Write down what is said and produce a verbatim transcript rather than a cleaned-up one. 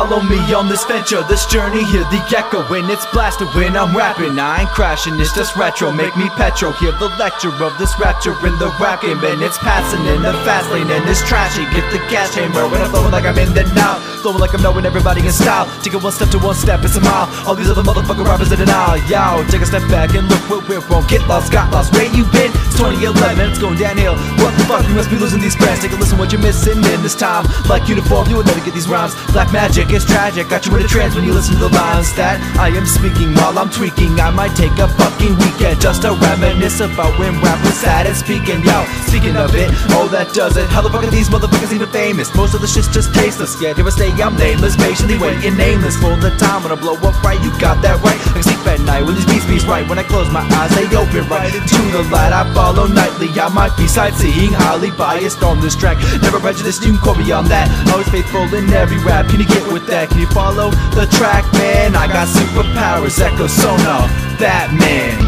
follow me on this venture, this journey. Hear the echo when it's blasted when I'm rapping. I ain't crashing, it's just retro, make me petro. Hear the lecture of this rapture in the rap game, and it's passing in the fast lane and it's trashy. Get the gas chamber when I'm flowing like I'm in the now, flowing like I'm knowing everybody in style. Take it one step to one step, it's a mile. All these other motherfucking rappers in denial. Yo, take a step back and look where we're from. Get lost, got lost, where you been? It's twenty eleven, it's going downhill. What the fuck, you must be losing these friends. Take a listen what you're missing in this time. Like uniform, you will never get these rhymes. Black magic, it's tragic, got you in a trance when you listen to the lines that I am speaking while I'm tweaking. I might take a fucking weekend just to reminisce about when rap was sad and speaking. Yo, speaking of it, oh that does it. How the fuck are these motherfuckers even famous? Most of the shit's just tasteless. Yeah, dare I say I'm nameless, patiently waiting nameless for the time when I blow up right. You got that right. I can sleep at night when these beats beats right. When I close my eyes, they open right into the light. I follow nightly. I might be sightseeing, highly biased on this track. Never prejudiced, you can quote me on that. Always faithful in every rap. Can you get with that? Can you follow the track, man? I got superpowers, echo sonar, Batman.